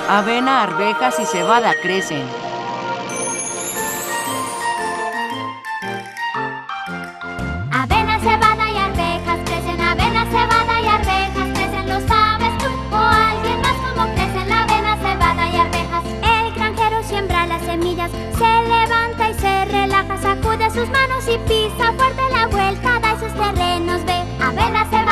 Avena, arvejas y cebada crecen. Avena, cebada y arvejas crecen. Avena, cebada y arvejas crecen. ¿Lo sabes tú o alguien más cómo crecen la avena, cebada y arvejas? El granjero siembra las semillas, se levanta y se relaja, sacude sus manos y pisa fuerte la vuelta, da esos terrenos, ve. Avena, cebada